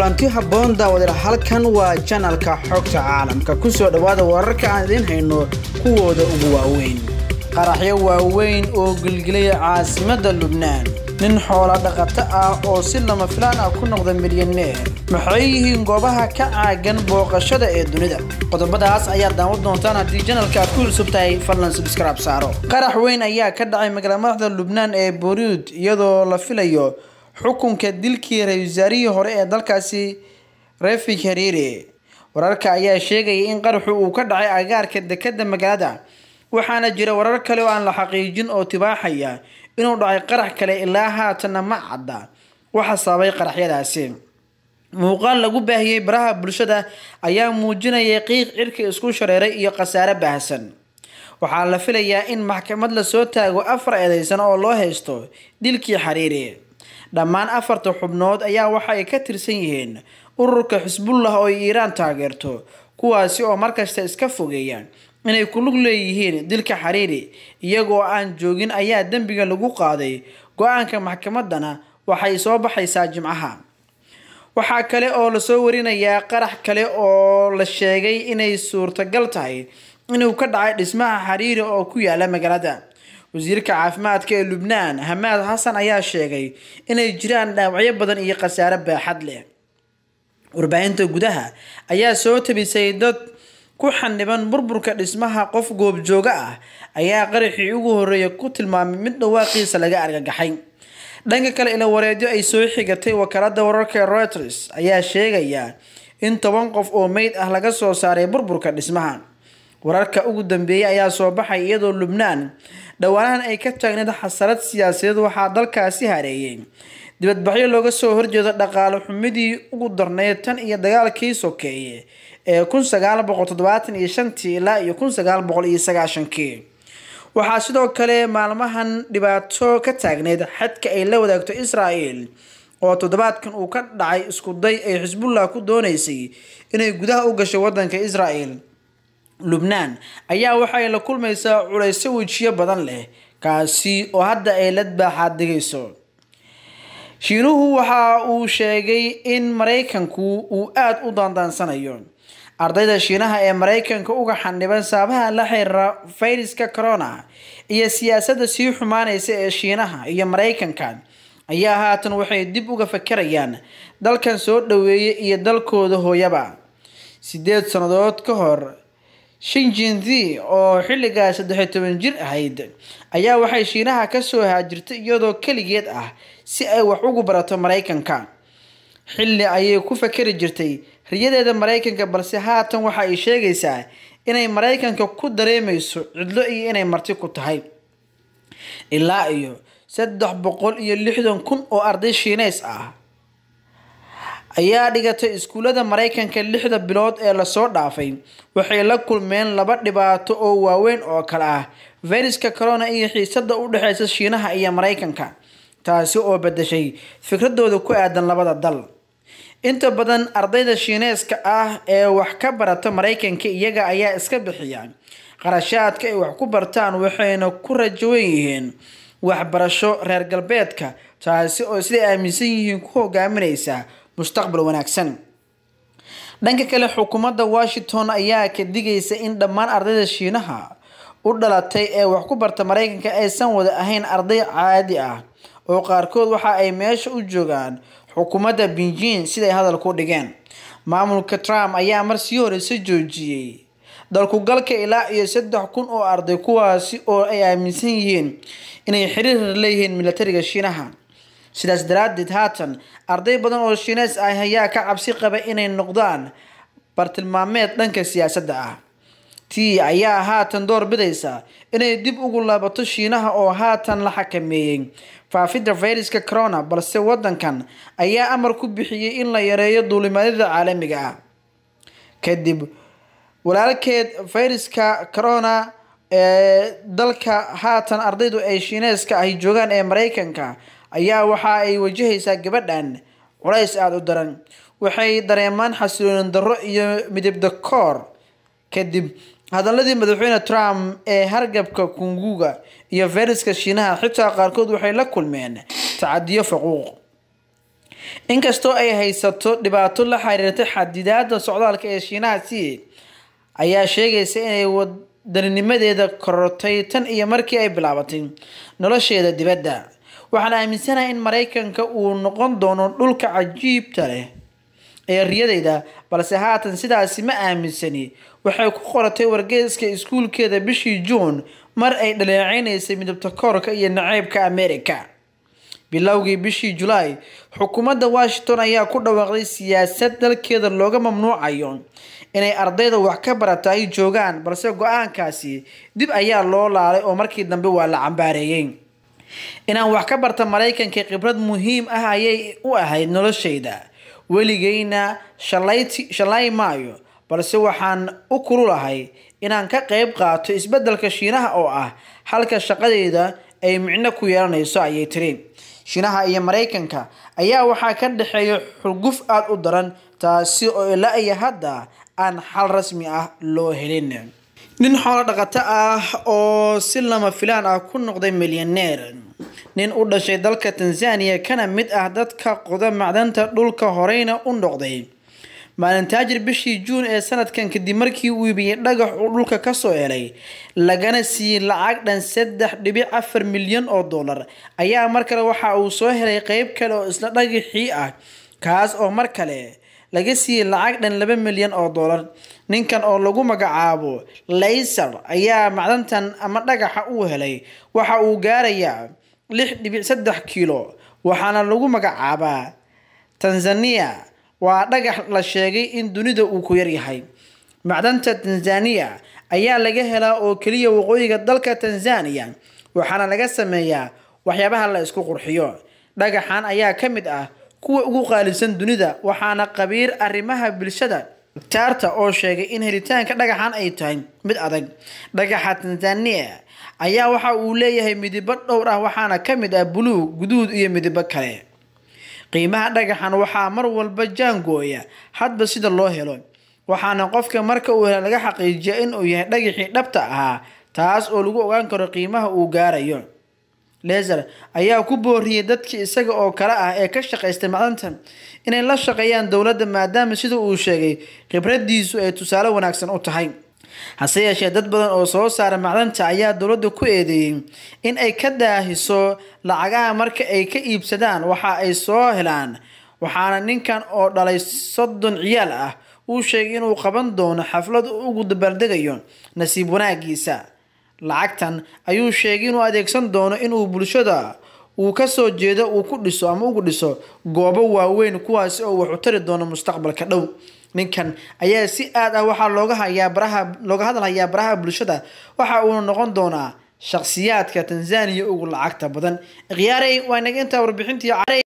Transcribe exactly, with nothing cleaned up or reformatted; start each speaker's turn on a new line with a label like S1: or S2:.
S1: kulanti habboon daawadada halkan waa channelka xogta caalamka ku soo dhawaada wararka aan idin hayno kuwooda ugu waaweyn qaraxyo waaweyn oo gilgilay caasimadda Lubnaan nin xoolo dhaqato ah oo si lama filaan ah ku noqday milyaneer maxay yihiin goobaha ka caagan booqashada ee dunida qodobadaas ayaa daawad doontaan haddii channelka ku cusubtahay fadlan subscribe saaro qarax weyn ayaa ka dhacay magaalada madaxda Lubnaan ee Beirut iyadoo la filayo xukunka dilkii ra'iisul wasaarihii hore ee dalkaasi Rafik Hariri wararka ayaa sheegay in qaraxu uu ka dhacay agaarka dekedda magaalada waxaana jira warar kale oo aan la xaqiijin oo tibaaxaya inuu dhacay qarax kale ilaa haatan ma cadda waxa sababay qaraxyadaasi muuqaal lagu baahiyay baraha bulshada ayaa muujinayay qiiq cirka isku shareeray iyo khasaare baahsan waxaa la filayaa in maxkamad la soo taago afar eedeysan oo loo haysto dilkii Hariri dhammaan afarta xubnood ayaa waxa ay ka tirsan yihiin ururka Xisbullah oo Iiraan taageerto kuwaasi oo markasta iska fogeeyaan inay ku lug leeyihiin dilka Hariri iyagoo aan joogin ayaa dambiga lagu qaaday go'aanka maxkamadana waxay soo baxaysaa Jimcaha waxa kale oo la soo warinayaa qarax kale oo la sheegay inay suurtagal tahay inuu ka dhacay dhismaha Hariri oo ku yaala magaalada wasiirka caafimaadka ee Lubnaan Hamad Hassan ayaa sheegay inay jiraan dhaawacyo badan iyo khasaare baaxad leh warbaahinta gudaha ayaa soo tabisay dad ku xaniban burburka dhismaha qof goob jooga ah ayaa qaraxii ugu horeeyay ku tilmaamay mid dhawaaqiisa laga argagaxay dhanka kale ila wareedyo ay soo xigatay wakaalada wararka Reuters ayaa sheegaya in toban qof oo meyd ah laga soo saaray burburka dhismaha wararka ugu dambeeyay ayaa soo baxay iyadoo Lubnaan dhawaanahan ay ka taagneed xasarad siyaasadeed waxaa dalkaasi hareeyay dibadbaxyo looga soo horjeedo dhaqaale xumidii ugu darneyd tan iyo dagaalkii sokeeye ee kun sagaal boqol toddobaatan iyo shan ilaa iyo kun sagaal boqol iyo sagaashan waxaa sidoo kale maalmahan dhibaato ka taagneed xadka ay la wadaagto Israa'iil oo toddobaadkan uu ka dhacay isku day ay Xisbullah ku doonaysay inay gudaha u gasho wadanka Israa'iil Lubnaan ayaa waxay la kulmaysaa culays wajiyo badan leh kaasi oo hadda ay la baaxaadayso Shiinuhu waxa uu sheegay in Mareykanku uu aad u daandaansanayo ardayda Shiinaha ee Mareykanka uga xaniban sababaha la xiriira fayraska corona iyo siyaasadda sii xumaanaysa ee Shiinaha iyo Mareykanka ayaa haatan waxay dib uga fakarayaan dalkan soo dhaweeyay iyo dalkooda hooyaba sideed sanadood ka hor Shinjinzi oo xilligaas saddex iyo toban jir ahayd ayaa waxay Shiinaha ka soo haajirtay iyadoo kaligeed ah si ay wax ugu barato Mareykanka xilli ayay ku fakari jirtay riyadeeda Mareykanka balse haatan waxa ay sheegaysaa inay Mareykanka ku dareemayso cidlo iyo inay marti ku tahay ilaa iyo saddex boqol iyo lixdan kun oo arday Shiineys ah ayaa dhigatay iskuulada Mareykanka lixda bilood ee la soo dhaafay waxay la kulmeen laba dhibaato oo waaweyn oo kala ah fayraska corona iyo xiisadda u dhaxaysa Shiinaha iyo Mareykanka taasi oo bedeshay fikradooda ku aadan labada dal inta badan ardayda Shiineyska ah ee wax ka barata Mareykanka iyaga ayaa iska bixiyaan qarashaadka ay wax ku bartaan waxayna ku rajo yihiin waxbarasho reer galbeedka taasi oo si aaminsan yihiin ku hogaaminaysa mustaqbal wanaagsan dhanka kale xukuumadda Washington ayaa ka digaysa in dhammaan ardayda Shiinaha u dhalatay ee wax ku barta Mareykanka aysan wada ahayn arday caadi ah oo qaarkood waxa ay meesha u joogaan xukuumadda Beijing sida ay hadal ku dhigeen maamulka Trump ayaa mar sii hore soo joojiyay dalku galka ilaa iyo saddex kun oo arday kuwaasi oo ay aaminsan yihiin inay xiriir leeyihiin militariga Shiinaha sidaas daraadeed haatan arday badan oo Shiineys ah ayaa ka cabsi qaba inay noqdaan bartilmaameed dhanka siyaasadda ah tii ayaa haatan door bidaysa inay dib ugu laabato Shiinaha oo haatan la xakameeyay faafidda fayraska corona balse wadankan ayaa amar ku bixiyay in la yareeyo duulimaadada caalamiga ah kadib walaalkeed fayraska corona ee dalka haatan ardaydu ay Shiineyska ay joogaan ee Mareykanka ayaa waxa ay wajahaysaa gabadhan culays aad u daran waxay dareemaan xasiloon darro iyo midab dakoor kadib hadaladii madaxweyne Trump ee hargabka kunguga iyo fayraska Shiinaha xitaa qaarkood waxay la kulmeen tacadiyo faquuq inkastoo ay haysato dhibaato la xiriirta xadidaadda socdaalka ee Shiinahaasi ayaa sheegaysa inay wadanimadeeda korortay tan iyo markii ay bilaabatay nolosheeda dibadda. waxaan aaminsanahay in Mareykanka uu noqon doono dhulka cajiibta leh ee riyadeyda, balse haatan sidaasi ma aaminsani. waxay ku qoratay wargeyska iskuulkeeda bishii June mar ay dhaleeceynaysa midabta koorka iyo naceebka Amerika. bilowgii bishii July, xukuumadda Washington ayaa ku dhawaaqday siyaasad dalkeeda looga mamnuucayo inay ardayda wax ka barata ay joogaan, balse go'aankaasi dib ayaa loo laalay oo markii dambe waa la cambaareeyay. inaan wax ka barta Mareykanka khibrad muhiim ah ayay u ahayd noloshayda. weligeyna shalayti shalay maayo, balse waxaan u kululahay inaan ka qayb qaato isbeddelka Shiinaha oo ah halka shaqadeyda ay micno ku yeelanayso, ayay tiri. Shiinaha iyo Mareykanka ayaa waxaa ka dhaxeeya xurguf aad u daran, taasi oo ilaa iyo hadda aan xal rasmi ah loo helin. nin xoolo dhaqato ah oo si lama filaan ah ku noqday milyaneer. nin u dhashay dalka Tanzania kana mid ah dadka qoda macdanta dhulka horeyna u noqday maalin taajir bishii June ee sanadkan kadib markii uu iibiyay dhagax uu dhulka ka soo helay lagana siiyay lacag dhan saddex dhibic afar milyan oo dollar ayaa mar kale waxa uu soo helay qayb kale oo isla dhagaxii ah, kaas oo mar kale laga siiyay lacag dhan laba milyan oo dollar. ninkan oo lagu magacaabo Laser ayaa macdantan ama dhagaxa uu helay waxa uu gaarayaa lix dhibic saddex kiilo, waxaana lagu magacaabaa Tanzania. waa dhagax la sheegay in dunida uu ku yar yahay. macdanta Tanzania ayaa laga helaa oo kaliya waqooyiga dalka Tanzania, waxaana laga sameeyaa waxyaabaha la isku qurxiyo. dhagaxan ayaa ka mid ah kuwa ugu qaalisan dunida, waxaana qabiir arrimaha bulshada taarta oo sheegay in helitaanka dhagaxan ay tahay mid adag. dhagaxa Tanzania ayaa waxa uu leeyahay midabo dhowr ah, waxaana ka mid ah buluug, guduud iyo midabo kale. qiimaha dhagaxan waxaa mar walba jaangooya hadba sida loo helo, waxaana qofka marka uu helo laga xaqiijiyaa in uu yahay dhagaxii dhabta ahaa, taas oo lagu ogaan karo qiimaha uu gaarayo. Laser ayaa ku booriyay dadkii isaga oo kale ah ee ka shaqeystay macdanta inay la shaqeeyaan dowladda, maadaama sida uu sheegay khibradiisu ay tusaale wanaagsan u tahay. hase yeeshee dad badan oo soo saara macdanta ayaa dowladda ku eedeeyay in ay ka daahiso lacagaha marka ay ka iibsadaan waxa ay soo helaan. waxaana ninkan oo dhalay soddon ciyaal ah uu sheegay inuu qaban doono xaflad ugu dabaaldegayo nasiib wanaagiisa. lacagtan ayuu sheegay inuu adeegsan doono inuu bulshada uu ka soo jeedo uu ku dhiso ama ugu dhiso goobo waaweyn, kuwaas oo wax u tari doono mustaqbalka dhow. ninkan ayaa si aad ah waxaa looga hayaa baraha looga hadlayaa baraha bulshada, waxa uu noqon doonaa shakhsiyaadka Tanzania ugu lacagta badan. Qiyaaray waa inaga inta warbixintii